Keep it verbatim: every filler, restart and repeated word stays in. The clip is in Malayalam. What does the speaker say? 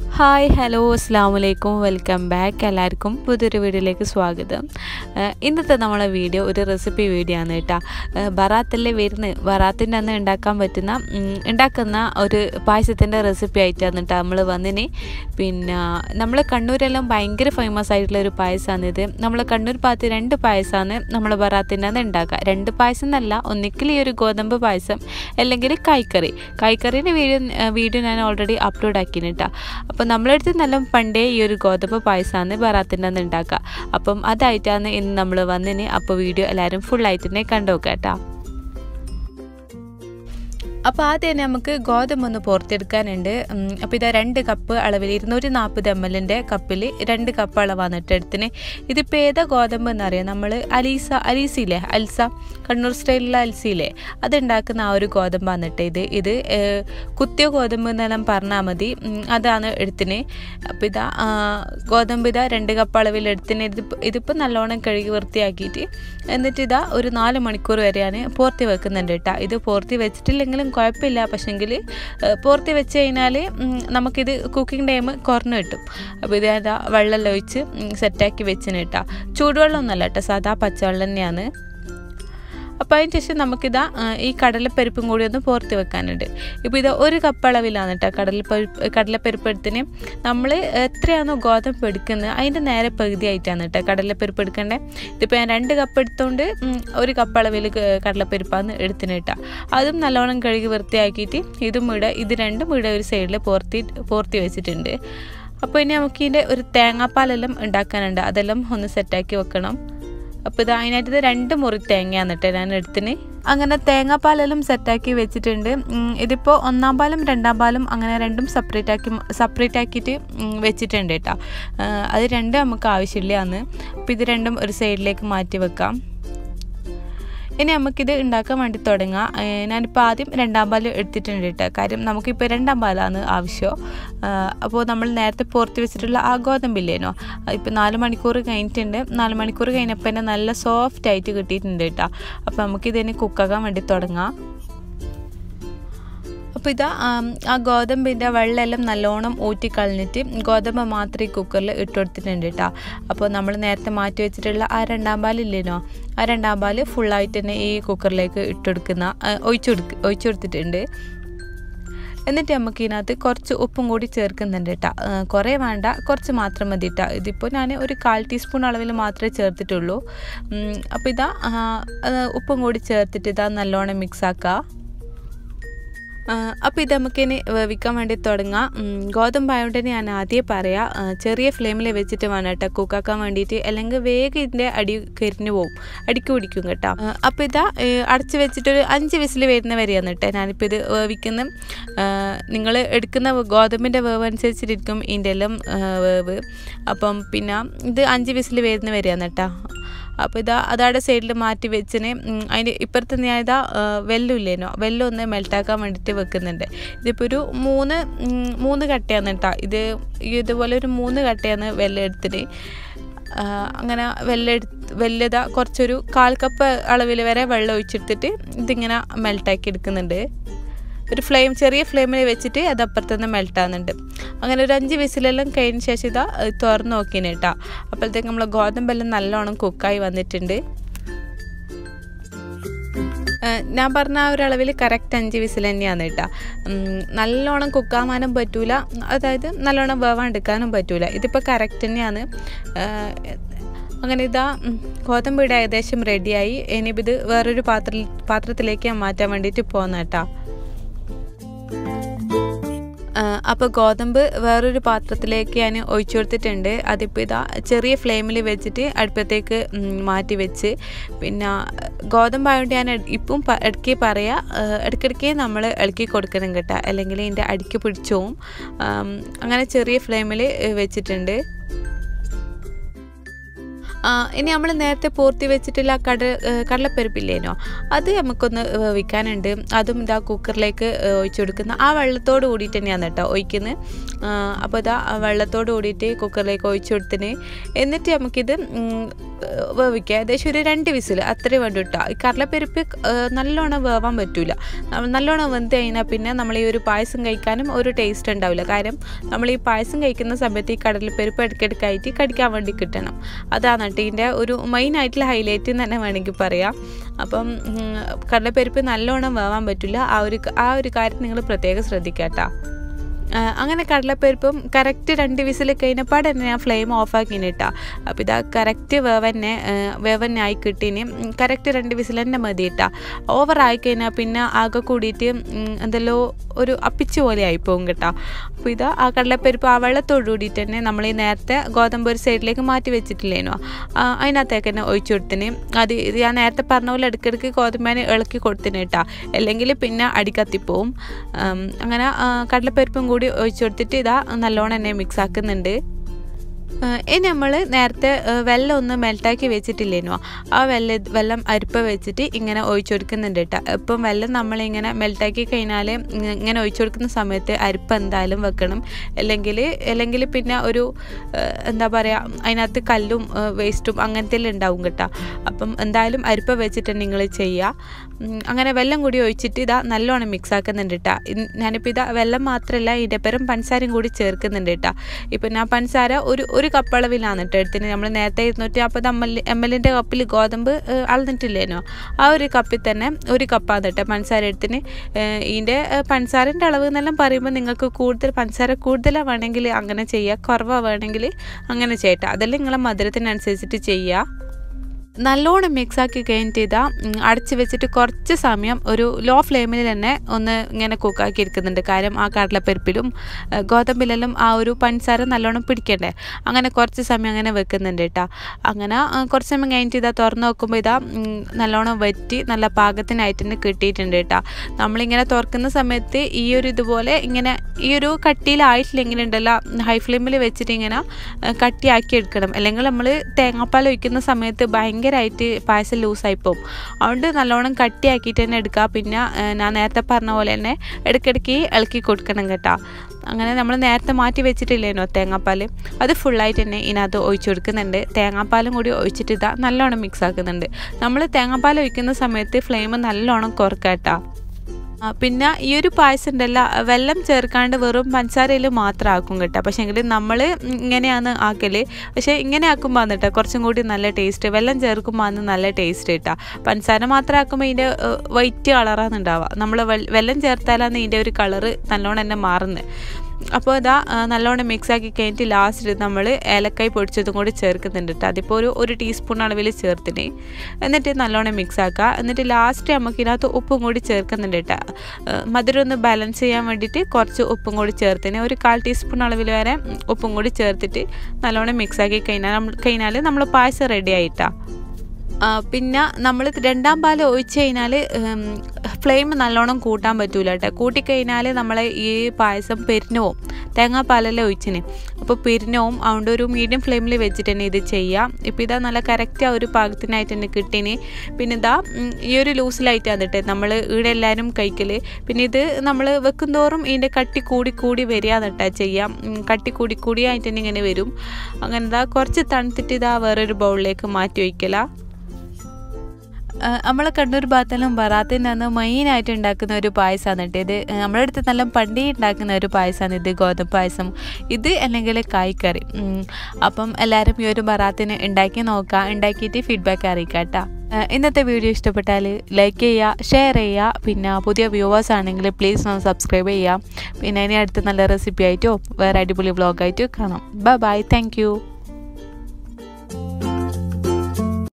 ഹായ് ഹലോ അസ്സലാമു അലൈക്കും വെൽക്കം ബാക്ക് എല്ലാവർക്കും പുതിയൊരു വീഡിയോയിലേക്ക് സ്വാഗതം. ഇന്നത്തെ നമ്മളെ വീഡിയോ ഒരു റെസിപ്പി വീഡിയോ ആണ് കേട്ടോ. ബറാത്തല്ലേ വരുന്നത്, ബറാത്തിൻ്റെ അന്ന് ഉണ്ടാക്കാൻ പറ്റുന്ന ഉണ്ടാക്കുന്ന ഒരു പായസത്തിൻ്റെ റെസിപ്പി ആയിട്ടാണ് കേട്ടോ നമ്മൾ വന്നിന്. പിന്നെ നമ്മൾ കണ്ണൂരെല്ലാം ഭയങ്കര ഫേമസ് ആയിട്ടുള്ള ഒരു പായസമാണിത്. നമ്മൾ കണ്ണൂർ ഭാഗത്ത് രണ്ട് പായസമാണ് നമ്മൾ ബറാത്തിൻ്റെ അന്ന് ഉണ്ടാക്കുക. രണ്ട് പായസം എന്നല്ല, ഒന്നിക്കൽ ഈ ഒരു ഗോതമ്പ് പായസം അല്ലെങ്കിൽ കായ്ക്കറി. കായ്ക്കറീൻ്റെ വീഡിയോ വീഡിയോ ഞാൻ ഓൾറെഡി അപ്ലോഡ് ആക്കിന് കേട്ടോ. അപ്പം നമ്മളടുത്ത് നല്ല പണ്ടേ ഈ ഒരു ഗോതമ്പ് പായസമാണ് ബറാത്തിൻ്റെ അന്ന് ഉണ്ടാക്കുക. അപ്പം അതായിട്ടാണ് ഇന്ന് നമ്മൾ വന്നിന്. അപ്പോൾ വീഡിയോ എല്ലാവരും ഫുള്ളായിട്ട് തന്നെ കണ്ടു നോക്കാം കേട്ടോ. അപ്പോൾ ആദ്യം തന്നെ നമുക്ക് ഗോതമ്പ് ഒന്ന് പുറത്തെടുക്കാനുണ്ട്. അപ്പോൾ ഇതാ രണ്ട് കപ്പ് അളവിൽ ഇരുന്നൂറ്റി നാൽപ്പത് എം എല്ലിൻ്റെ കപ്പിൽ രണ്ട് കപ്പ് അളവാണ് ഇട്ടെടുത്തിന്. ഇതിപ്പോൾ ഏതാ ഗോതമ്പ് എന്നറിയാം, നമ്മൾ അലീസ അലീസിയില്ലേ, അൽസ കണ്ണൂർ സ്റ്റൈലിലുള്ള അൽസിയില്ലേ, അതുണ്ടാക്കുന്ന ആ ഒരു ഗോതമ്പാണ് ഇട്ട്. ഇത് ഇത് കുത്തിയ ഗോതമ്പ് എന്നെല്ലാം പറഞ്ഞാൽ മതി, അതാണ് എടുത്തിന്. അപ്പോൾ ഇതാ ഗോതമ്പ് ഇതാ രണ്ട് കപ്പ് അളവിൽ എടുത്തിന്. ഇത് ഇതിപ്പോൾ നല്ലോണം കഴുകി വൃത്തിയാക്കിയിട്ട് എന്നിട്ട് ഇതാ ഒരു നാല് മണിക്കൂർ വരെയാണ് പോർത്തി വെക്കുന്നുണ്ട് കേട്ടോ. ഇത് പോർത്തി വെച്ചിട്ടില്ലെങ്കിലും കുഴപ്പമില്ല, പക്ഷെങ്കിൽ പോർത്തി വെച്ച് കഴിഞ്ഞാൽ നമുക്കിത് കുക്കിംഗ് ടൈം കുറഞ്ഞു കിട്ടും. അപ്പോൾ ഇത് അതാ വെള്ളം ഒഴിച്ച് സെറ്റാക്കി വെച്ചിന് കേട്ടോ. ചൂടുവെള്ളമൊന്നുമല്ല കേട്ടോ, സാധാ പച്ചവെള്ളം തന്നെയാണ്. അപ്പോൾ അതിന് ശേഷം നമുക്കിതാ ഈ കടലപ്പരിപ്പും കൂടി ഒന്ന് പോർത്തി വെക്കാനുണ്ട്. ഇപ്പോൾ ഇത് ഒരു കപ്പ് അളവിലാണ് കേട്ടോ കടലപ്പരിപ്പ് കടലപ്പരിപ്പ് എടുത്തിന്. നമ്മൾ എത്രയാണോ ഗോതമ്പ് എടുക്കുന്നത് അതിൻ്റെ നേരെ പകുതി ആയിട്ടാണ് കേട്ടോ കടലപ്പരിപ്പ് എടുക്കേണ്ടത്. ഇതിപ്പോൾ ഞാൻ രണ്ട് കപ്പ് എടുത്തുകൊണ്ട് ഒരു കപ്പ് അളവിൽ കടലപ്പരിപ്പാണ് എടുത്തിന് കേട്ടോ. അതും നല്ലോണം കഴുകി വൃത്തിയാക്കിയിട്ട് ഇതും ഇവിടെ ഇത് രണ്ടും ഇവിടെ ഒരു സൈഡിൽ പോർത്തി പോർത്തി വെച്ചിട്ടുണ്ട്. അപ്പോൾ ഇനി നമുക്കിതിൻ്റെ ഒരു തേങ്ങാപ്പാലെല്ലാം ഉണ്ടാക്കാനുണ്ട്, അതെല്ലാം ഒന്ന് സെറ്റാക്കി വെക്കണം. അപ്പോൾ ഇത് അതിനായിട്ട് ഇത് രണ്ട് മുറി തേങ്ങയാണ് കേട്ടോ ഞാൻ എടുത്തിന്. അങ്ങനെ തേങ്ങാപ്പാലെല്ലാം സെറ്റാക്കി വെച്ചിട്ടുണ്ട്. ഇതിപ്പോൾ ഒന്നാം പാലും രണ്ടാം പാലും അങ്ങനെ രണ്ടും സെപ്പറേറ്റ് ആക്കി സെപ്പറേറ്റ് ആക്കിയിട്ട് വെച്ചിട്ടുണ്ട് കേട്ടോ. അത് രണ്ടും നമുക്ക് ആവശ്യമില്ലയാണ്. അപ്പോൾ ഇത് രണ്ടും ഒരു സൈഡിലേക്ക് മാറ്റി വെക്കാം. ഇനി നമുക്കിത് ഉണ്ടാക്കാൻ വേണ്ടി തുടങ്ങാം. ഞാനിപ്പോൾ ആദ്യം രണ്ടാം പാൽ എടുത്തിട്ടുണ്ട് കേട്ടോ, കാര്യം നമുക്കിപ്പോൾ രണ്ടാം പാലാണ് ആവശ്യം. അപ്പോൾ നമ്മൾ നേരത്തെ പുറത്ത് വെച്ചിട്ടുള്ള ആ ഗോതമ്പില്ലേനോ, ഇപ്പോൾ നാല് മണിക്കൂർ കഴിഞ്ഞിട്ടുണ്ട്. നാല് മണിക്കൂർ കഴിഞ്ഞപ്പോൾ തന്നെ നല്ല സോഫ്റ്റ് ആയിട്ട് കിട്ടിയിട്ടുണ്ട് കേട്ടോ. അപ്പോൾ നമുക്കിതിന് കുക്കാക്കാൻ വേണ്ടി തുടങ്ങാം. അപ്പോൾ ഇതാ ആ ഗോതമ്പിൻ്റെ വെള്ളമെല്ലാം നല്ലോണം ഊറ്റിക്കളഞ്ഞിട്ട് ഗോതമ്പ് മാത്രം ഈ കുക്കറിൽ ഇട്ട് കൊടുത്തിട്ടുണ്ട് കേട്ടോ. അപ്പോൾ നമ്മൾ നേരത്തെ മാറ്റി വെച്ചിട്ടുള്ള ആ രണ്ടാം പാലില്ലേനോ, ആ രണ്ടാം പാൽ ഫുള്ളായിട്ട് തന്നെ ഈ കുക്കറിലേക്ക് ഇട്ടെടുക്കുന്ന ഒഴിച്ചെടുക്ക് ഒഴിച്ചു കൊടുത്തിട്ടുണ്ട്. എന്നിട്ട് നമുക്ക് ഇതിനകത്ത് കുറച്ച് ഉപ്പും കൂടി ചേർക്കുന്നുണ്ട് കേട്ടോ. കുറേ വേണ്ട, കുറച്ച് മാത്രം മതി കേട്ടോ. ഇതിപ്പോൾ ഞാൻ ഒരു കാൽ ടീസ്പൂൺ അളവിൽ മാത്രമേ ചേർത്തിട്ടുള്ളൂ. അപ്പോൾ ഇതാ ഉപ്പും കൂടി ചേർത്തിട്ട് ഇതാ നല്ലോണം മിക്സാക്കുക. അപ്പോൾ ഇത് നമുക്കിനി വേവിക്കാൻ വേണ്ടി തുടങ്ങാം. ഗോതമ്പായതുകൊണ്ട് തന്നെ ഞാൻ ആദ്യം പറയാം, ചെറിയ ഫ്ലെയിമിൽ വെച്ചിട്ട് വേണം കേട്ടോ കുക്കാക്കാൻ വേണ്ടിയിട്ട്, അല്ലെങ്കിൽ വേഗം ഇതിൻ്റെ അടി കരിഞ്ഞു പോവും, അടിക്ക് പിടിക്കും കേട്ടോ. അപ്പോൾ ഇതാ അടച്ച് വെച്ചിട്ടൊരു അഞ്ച് വിസിൽ വരുന്ന വരെയാണ് കേട്ടോ ഞാനിപ്പോൾ ഇത് വേവിക്കുന്നത്. നിങ്ങൾ എടുക്കുന്ന ഗോതമ്പിൻ്റെ വേവ് അനുസരിച്ചിരിക്കും ഇതിൻ്റെ എല്ലാം വേവ്. അപ്പം പിന്നെ ഇത് അഞ്ച് വിസിൽ വരുന്ന വരെയാണ് കേട്ടോ. അപ്പോൾ ഇതാ അതവിടെ സൈഡിൽ മാറ്റി വെച്ചിന്. അതിൻ്റെ ഇപ്പുറത്ത് ഞാൻ ഇതാ വെല്ലം ഇല്ലേനോ, വെല്ലം ഒന്ന് മെൽട്ടാക്കാൻ വേണ്ടിയിട്ട് വെക്കുന്നുണ്ട്. ഇതിപ്പോൾ ഒരു മൂന്ന് മൂന്ന് കട്ടയാണ് കേട്ടോ. ഇത് ഇതുപോലെ ഒരു മൂന്ന് കട്ടയാണ് വെല്ലം എടുത്തിന്. അങ്ങനെ വെല്ലം എടുത്ത് വെല്ലത കുറച്ചൊരു കാൽ കപ്പ് അളവിൽ വരെ വെള്ളം ഒഴിച്ചെടുത്തിട്ട് ഇതിങ്ങനെ മെൽട്ടാക്കി എടുക്കുന്നുണ്ട്. ഒരു ഫ്ലെയിം ചെറിയ ഫ്ലെയിമിൽ വെച്ചിട്ട് അത് അപ്പുറത്തുനിന്ന് മെൽട്ടാകുന്നുണ്ട്. അങ്ങനെ ഒരു അഞ്ച് വിസിലെല്ലാം കഴിഞ്ഞ ശേഷം ഇതാ തുറന്ന് നോക്കിന് കേട്ടോ. അപ്പോഴത്തേക്ക് നമ്മൾ ഗോതമ്പെല്ലാം നല്ലോണം കുക്കായി വന്നിട്ടുണ്ട്. ഞാൻ പറഞ്ഞ ആ ഒരു അളവിൽ കറക്റ്റ് അഞ്ച് വിസിൽ തന്നെയാണ് കേട്ടോ. നല്ലോണം കുക്കാവാനും പറ്റൂല, അതായത് നല്ലോണം വേവാണ്ടെടുക്കാനും പറ്റൂല. ഇതിപ്പോൾ കറക്റ്റ് തന്നെയാണ്. അങ്ങനെ ഇതാ ഗോതമ്പ് ഇവിടെ ഏകദേശം റെഡിയായി. ഇനിയിപ്പോൾ ഇത് വേറൊരു പാത്ര പാത്രത്തിലേക്ക് ഞാൻ മാറ്റാൻ വേണ്ടിയിട്ട് പോകുന്ന കേട്ടോ. അപ്പോൾ ഗോതമ്പ് വേറൊരു പാത്രത്തിലേക്ക് ഞാൻ ഒഴിച്ചു കൊടുത്തിട്ടുണ്ട്. അതിപ്പോൾ ഇതാ ചെറിയ ഫ്ലെയിമിൽ വെച്ചിട്ട് അടുപ്പത്തേക്ക് മാറ്റി വെച്ച്, പിന്നെ ഗോതമ്പായതുകൊണ്ട് ഞാൻ ഇപ്പം ഇടയ്ക്ക് പറയാം, ഇടയ്ക്കിടയ്ക്ക് നമ്മൾ ഇളക്കി കൊടുക്കണം കേട്ടോ, അല്ലെങ്കിൽ ഇതിൻ്റെ അടിക്ക് പിടിച്ചു പോവും. അങ്ങനെ ചെറിയ ഫ്ലെയിമിൽ വെച്ചിട്ടുണ്ട്. ഇനി നമ്മൾ നേരത്തെ പോർത്തി വെച്ചിട്ടുള്ള കട കടലപ്പരിപ്പില്ലേനോ, അത് നമുക്കൊന്ന് വേവിക്കാനുണ്ട്. അതും ഇതാ കുക്കറിലേക്ക് ഒഴിച്ചു കൊടുക്കുന്ന ആ വെള്ളത്തോട് കൂടിയിട്ട് തന്നെയാണ് കേട്ടോ ഒഴിക്കുന്നത്. അപ്പോൾ ഇതാ വെള്ളത്തോട് കൂടിയിട്ട് കുക്കറിലേക്ക് ഒഴിച്ചു കൊടുത്തിന്. എന്നിട്ട് നമുക്കിത് വേവിക്കുക. ഏകദേശം ഒരു രണ്ട് വിസിൽ അത്രയും വേണ്ടി കിട്ടുക. ഈ കടലപ്പരിപ്പ് നല്ലോണം വേവാൻ പറ്റില്ല. നല്ലോണം വെന്ത് കഴിഞ്ഞാൽ പിന്നെ നമ്മൾ ഈ ഒരു പായസം കഴിക്കാനും ഒരു ടേസ്റ്റ് ഉണ്ടാവില്ല. കാര്യം നമ്മൾ ഈ പായസം കഴിക്കുന്ന സമയത്ത് ഈ കടലപ്പരിപ്പ് ഇടയ്ക്കിടയ്ക്കായിട്ട് കടിക്കാൻ വേണ്ടി കിട്ടണം. അതാണ് കേട്ടോ ഇതിൻ്റെ ഒരു മെയിൻ ആയിട്ടുള്ള ഹൈലൈറ്റ് എന്ന് തന്നെ വേണമെങ്കിൽ പറയാം. അപ്പം കടലപ്പരിപ്പ് നല്ലോണം വേവാൻ പറ്റില്ല. ആ ഒരു ആ ഒരു കാര്യം നിങ്ങൾ പ്രത്യേകം ശ്രദ്ധിക്കുക കേട്ടോ. അങ്ങനെ കടലപ്പരിപ്പും കറക്റ്റ് രണ്ട് വിസിൽ കഴിഞ്ഞപ്പാട് തന്നെ ഞാൻ ഫ്ലെയിം ഓഫാക്കിന് ഇട്ടാ. അപ്പോൾ ഇതാ കറക്റ്റ് വേവന്നെ വേവന്നായി കിട്ടീന്. കറക്റ്റ് രണ്ട് വിസിൽ തന്നെ മതി ഇട്ടാ. ഓവറായി കഴിഞ്ഞാൽ പിന്നെ ആകെ കൂടിയിട്ട് എന്തെല്ലോ ഒരു അപ്പിച്ച് പോലെ ആയിപ്പോവും കേട്ടോ. അപ്പോൾ ഇതാ ആ കടലപ്പരിപ്പ് ആ വെള്ളത്തോട് കൂടിയിട്ട് തന്നെ നമ്മൾ ഈ നേരത്തെ ഗോതമ്പ് ഒരു സൈഡിലേക്ക് മാറ്റി വെച്ചിട്ടില്ലേനോ, അതിനകത്തേക്ക് തന്നെ ഒഴിച്ചു കൊടുത്തിന്. അത് ഞാൻ നേരത്തെ പറഞ്ഞ പോലെ ഇടയ്ക്കിടയ്ക്ക് ഗോതമ്പേനെ ഇളക്കി കൊടുത്തിന് കേട്ടോ, അല്ലെങ്കിൽ പിന്നെ അടിക്കത്തിപ്പോവും. അങ്ങനെ കടലപ്പരിപ്പും കൂടി ഒഴിച്ചു കൊടുത്തിട്ട് ഇതാ നല്ലോണം തന്നെ മിക്സ് ആക്കുന്നുണ്ട്. ഇനി നമ്മൾ നേരത്തെ വെള്ളം ഒന്ന് മെൽട്ടാക്കി വെച്ചിട്ടില്ലേനോ, ആ വെള്ള വെള്ളം അരിപ്പ വെച്ചിട്ട് ഇങ്ങനെ ഒഴിച്ചു കൊടുക്കുന്നുണ്ട് കേട്ടോ. ഇപ്പം വെള്ളം നമ്മളിങ്ങനെ മെൽട്ടാക്കി കഴിഞ്ഞാൽ ഇങ്ങനെ ഒഴിച്ചു കൊടുക്കുന്ന സമയത്ത് അരിപ്പ എന്തായാലും വെക്കണം. അല്ലെങ്കിൽ അല്ലെങ്കിൽ പിന്നെ ഒരു എന്താ പറയുക, അതിനകത്ത് കല്ലും വേസ്റ്റും അങ്ങനത്തെ ഉണ്ടാവും കേട്ടോ. അപ്പം എന്തായാലും അരിപ്പ വെച്ചിട്ട് നിങ്ങൾ ചെയ്യുക. അങ്ങനെ വെള്ളം കൂടി ഒഴിച്ചിട്ട് ഇതാ നല്ലോണം മിക്സ് ആക്കുന്നുണ്ട് കേട്ടോ. ഞാനിപ്പോൾ ഇതാ വെള്ളം മാത്രമല്ല ഇതിൻ്റെ പേരും പഞ്ചസാരയും കൂടി ചേർക്കുന്നുണ്ട് കേട്ടോ. ഇപ്പം ഞാൻ പഞ്ചസാര ഒരു ഒരു കപ്പ് അളവിലാണ് കേട്ടോ എടുത്തിന്. നമ്മൾ നേരത്തെ ഇരുന്നൂറ്റി നാൽപ്പത് എം എൽ എം എല്ലിൻ്റെ കപ്പിൽ ഗോതമ്പ് അളന്നിട്ടില്ലേനോ, ആ ഒരു കപ്പിൽ തന്നെ ഒരു കപ്പാണ് കേട്ടോ പഞ്ചസാര എടുത്തിന്. ഇതിൻ്റെ പഞ്ചസാരൻ്റെ അളവ് എന്നെല്ലാം പറയുമ്പോൾ നിങ്ങൾക്ക് കൂടുതൽ പഞ്ചസാര കൂടുതലാണ് വേണമെങ്കിൽ അങ്ങനെ ചെയ്യുക, കുറവാണ് വേണമെങ്കിൽ അങ്ങനെ ചെയ്യട്ടെ. അതെല്ലാം നിങ്ങളെ മധുരത്തിനനുസരിച്ചിട്ട് ചെയ്യുക. നല്ലോണം മിക്സാക്കി കഴിഞ്ഞിട്ട് ഇതാ അടച്ച് വെച്ചിട്ട് കുറച്ച് സമയം ഒരു ലോ ഫ്ലെയിമിൽ തന്നെ ഒന്ന് ഇങ്ങനെ കുക്കാക്കി എടുക്കുന്നുണ്ട്. കാര്യം ആ കടലപ്പരിപ്പിലും ഗോതമ്പിലെല്ലാം ആ ഒരു പഞ്ചസാര നല്ലോണം പിടിക്കണ്ടേ. അങ്ങനെ കുറച്ച് സമയം അങ്ങനെ വെക്കുന്നുണ്ട് കേട്ടോ. അങ്ങനെ കുറച്ച് സമയം കഴിഞ്ഞിട്ട് ഇതാ തുറന്ന് നോക്കുമ്പോൾ ഇതാ നല്ലോണം വറ്റി നല്ല പാകത്തിനായിട്ട് തന്നെ കിട്ടിയിട്ടുണ്ട് കേട്ടോ. നമ്മളിങ്ങനെ തുറക്കുന്ന സമയത്ത് ഈ ഒരു ഇതുപോലെ ഇങ്ങനെ ഈ ഒരു കട്ടിയിലായിട്ടില്ലെങ്കിൽ ഉണ്ടല്ലോ, ഹൈ ഫ്ലെയിമിൽ വെച്ചിട്ട് ഇങ്ങനെ കട്ടിയാക്കി എടുക്കണം. അല്ലെങ്കിൽ നമ്മൾ തേങ്ങാപ്പാൽ ഒഴിക്കുന്ന സമയത്ത് ഭയങ്കര ഭയങ്കരമായിട്ട് പായസം ലൂസായി പോകും. അതുകൊണ്ട് നല്ലോണം കട്ടിയാക്കിയിട്ട് തന്നെ എടുക്കുക. പിന്നെ ഞാൻ നേരത്തെ പറഞ്ഞ പോലെ തന്നെ ഇടയ്ക്കിടയ്ക്ക് ഇളക്കി കൊടുക്കണം കേട്ടോ. അങ്ങനെ നമ്മൾ നേരത്തെ മാറ്റി വെച്ചിട്ടില്ലേനോ തേങ്ങാപ്പാൽ, അത് ഫുള്ളായിട്ട് തന്നെ ഇതിനകത്ത് ഒഴിച്ചു കൊടുക്കുന്നുണ്ട്. തേങ്ങാപ്പാലും കൂടി ഒഴിച്ചിട്ട് ഇതാ നല്ലോണം മിക്സ് ആക്കുന്നുണ്ട്. നമ്മൾ തേങ്ങാപ്പാൽ ഒഴിക്കുന്ന സമയത്ത് ഫ്ലെയിം നല്ലോണം കുറക്കുക കേട്ടോ. പിന്നെ ഈ ഒരു പായസം ഉണ്ടല്ല വെള്ളം ചേർക്കാണ്ട് വെറും പഞ്ചസാരയിൽ മാത്രം ആക്കും കേട്ടോ. പക്ഷേ എങ്കിൽ നമ്മൾ ഇങ്ങനെയാണ് ആക്കൽ. പക്ഷേ ഇങ്ങനെ ആക്കുമ്പോൾ വന്നിട്ട് കുറച്ചും കൂടി നല്ല ടേസ്റ്റ്, വെള്ളം ചേർക്കുമ്പോൾ അന്ന് നല്ല ടേസ്റ്റ് കേട്ടോ. പഞ്ചസാര മാത്രം ആക്കുമ്പോൾ ഇതിൻ്റെ വൈറ്റ് കളറാണ് ഉണ്ടാവുക. നമ്മൾ വെള്ളം ചേർത്താലാണ് ഇതിൻ്റെ ഒരു കളറ് നല്ലോണം തന്നെ മാറുന്നത്. അപ്പോൾ ഇതാ നല്ലോണം മിക്സാക്കി കഴിഞ്ഞിട്ട് ലാസ്റ്റ് നമ്മൾ ഏലക്കായ് പൊടിച്ചതും കൂടി ചേർക്കുന്നുണ്ട് കേട്ടോ. അതിപ്പോൾ ഒരു ഒരു ടീസ്പൂൺ അളവിൽ ചേർത്തിന്. എന്നിട്ട് നല്ലോണം മിക്സ് ആക്കുക. എന്നിട്ട് ലാസ്റ്റ് നമുക്ക് ഇതിനകത്ത് ഉപ്പും കൂടി ചേർക്കുന്നുണ്ട് കേട്ടോ. മധുരം ഒന്ന് ബാലൻസ് ചെയ്യാൻ വേണ്ടിയിട്ട് കുറച്ച് ഉപ്പും കൂടി ചേർത്തിന്. ഒരു കാൽ ടീസ്പൂൺ അളവിൽ വരെ ഉപ്പും കൂടി ചേർത്തിട്ട് നല്ലോണം മിക്സാക്കി കഴിഞ്ഞാൽ കഴിഞ്ഞാൽ നമ്മൾ പായസം റെഡി ആയിട്ടാണ്. പിന്നെ നമ്മൾ രണ്ടാം പാൽ ഒഴിച്ച് കഴിഞ്ഞാൽ ഫ്ലെയിം നല്ലോണം കൂട്ടാൻ പറ്റൂല കേട്ടോ. കൂട്ടിക്കഴിഞ്ഞാൽ നമ്മളെ ഈ പായസം പെരിഞ്ഞവും. തേങ്ങാപ്പാലെല്ലാം ഒഴിച്ചിന്, അപ്പോൾ പെരിഞ്ഞവും. അതുകൊണ്ട് ഒരു മീഡിയം ഫ്ലെയിമിൽ വെച്ചിട്ട് തന്നെ ഇത് ചെയ്യാം. ഇപ്പോൾ ഇതാ നല്ല കറക്റ്റ് ആ ഒരു പാകത്തിനായിട്ട് തന്നെ കിട്ടീന്. പിന്നെ ഇതാ ഈ ഒരു ലൂസിലായിട്ടാണ് കേട്ടോ നമ്മൾ ഇവിടെ എല്ലാവരും കഴിക്കൽ. പിന്നെ ഇത് നമ്മൾ വെക്കുന്തോറും ഇതിൻ്റെ കട്ടി കൂടി കൂടി വരികയാണ് കേട്ടോ ചെയ്യാം. കട്ടി കൂടി കൂടിയായിട്ട് തന്നെ ഇങ്ങനെ വരും. അങ്ങനെ ഇതാ കുറച്ച് തണുത്തിട്ട് ഇതാ വേറൊരു ബൗളിലേക്ക് മാറ്റി വയ്ക്കല. നമ്മളെ കണ്ണൂർ ഭാഗത്തെല്ലാം ബറാത്തിൽ നിന്ന് മെയിനായിട്ട് ഉണ്ടാക്കുന്ന ഒരു പായസമാണ് കേട്ടോ ഇത്. നമ്മുടെ അടുത്ത് നല്ല പണ്ടേ ഉണ്ടാക്കുന്ന ഒരു പായസമാണ് ഇത്, ഗോതമ്പ് പായസം ഇത് അല്ലെങ്കിൽ കായ്ക്കറി. അപ്പം എല്ലാവരും ഈ ഒരു ബറാത്തിന് ഉണ്ടാക്കി നോക്കുക, ഉണ്ടാക്കിയിട്ട് ഫീഡ്ബാക്ക് അറിയിക്കുക കേട്ടോ. ഇന്നത്തെ വീഡിയോ ഇഷ്ടപ്പെട്ടാൽ ലൈക്ക് ചെയ്യുക, ഷെയർ ചെയ്യുക. പിന്നെ പുതിയ വ്യൂവേഴ്സ് ആണെങ്കിൽ പ്ലീസ് ഒന്ന് സബ്സ്ക്രൈബ് ചെയ്യുക. പിന്നെ ഇനി അടുത്ത നല്ല റെസിപ്പി ആയിട്ടോ വേറെ അടിപൊളി വ്ളോഗായിട്ടോ കാണാം. Bye bye, thank U.